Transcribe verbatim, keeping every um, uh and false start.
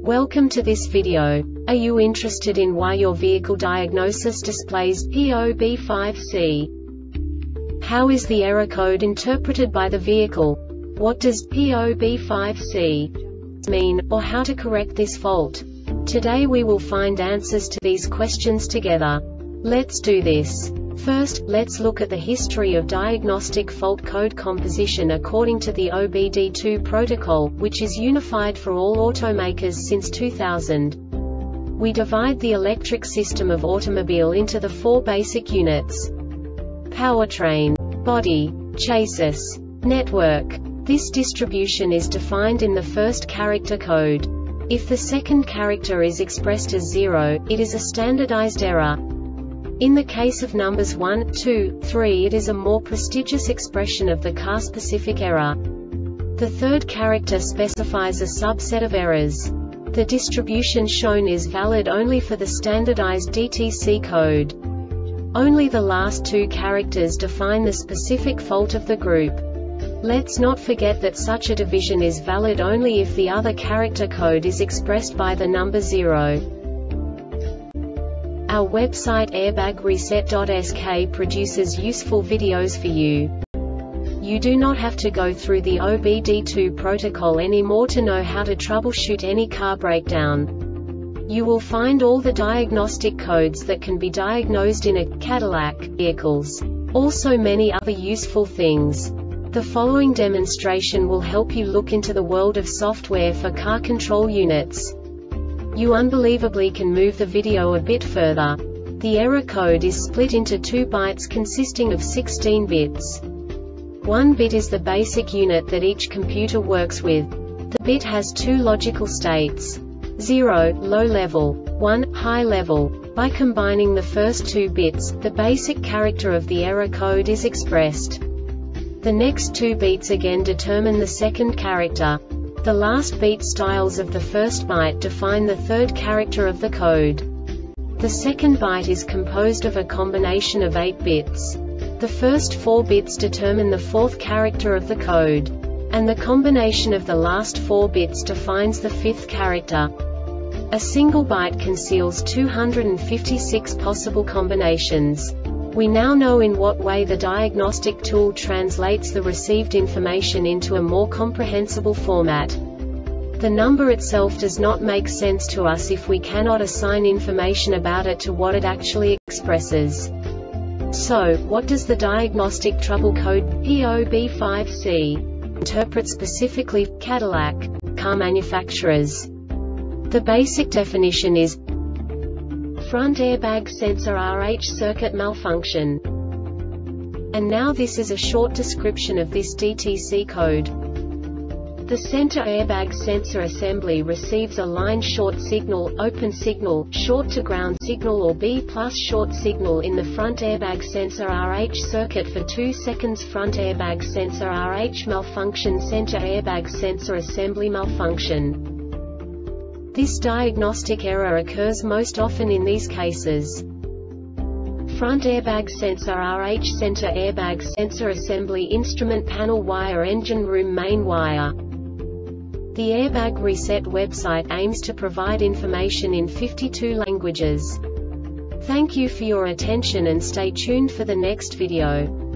Welcome to this video. Are you interested in why your vehicle diagnosis displays P O B five C? How is the error code interpreted by the vehicle? What does P O B five C mean, or how to correct this fault? Today we will find answers to these questions together. Let's do this. First, let's look at the history of diagnostic fault code composition according to the O B D two protocol, which is unified for all automakers since two thousand. We divide the electric system of automobile into the four basic units: powertrain, body, chassis, network. This distribution is defined in the first character code. If the second character is expressed as zero, it is a standardized error. In the case of numbers one, two, three, it is a more prestigious expression of the car-specific error. The third character specifies a subset of errors. The distribution shown is valid only for the standardized D T C code. Only the last two characters define the specific fault of the group. Let's not forget that such a division is valid only if the other character code is expressed by the number zero. Our website airbag reset dot S K produces useful videos for you. You do not have to go through the O B D two protocol anymore to know how to troubleshoot any car breakdown. You will find all the diagnostic codes that can be diagnosed in a Cadillac vehicles. Also many other useful things. The following demonstration will help you look into the world of software for car control units. You unbelievably can move the video a bit further. The error code is split into two bytes consisting of sixteen bits. One bit is the basic unit that each computer works with. The bit has two logical states: zero, low level, one, high level. By combining the first two bits, the basic character of the error code is expressed. The next two bits again determine the second character. The last beat styles of the first byte define the third character of the code. The second byte is composed of a combination of eight bits. The first four bits determine the fourth character of the code. And the combination of the last four bits defines the fifth character. A single byte conceals two hundred fifty-six possible combinations. We now know in what way the diagnostic tool translates the received information into a more comprehensible format. The number itself does not make sense to us if we cannot assign information about it to what it actually expresses. So, what does the diagnostic trouble code P O B five C interpret specifically for Cadillac car manufacturers? The basic definition is front airbag sensor R H circuit malfunction. And now this is a short description of this D T C code. The center airbag sensor assembly receives a line short signal, open signal, short to ground signal or B plus short signal in the front airbag sensor R H circuit for two seconds. Front airbag sensor R H malfunction, center airbag sensor assembly malfunction. This diagnostic error occurs most often in these cases: front airbag sensor R H, center airbag sensor assembly, instrument panel wire, engine room main wire. The Airbag Reset website aims to provide information in fifty-two languages. Thank you for your attention and stay tuned for the next video.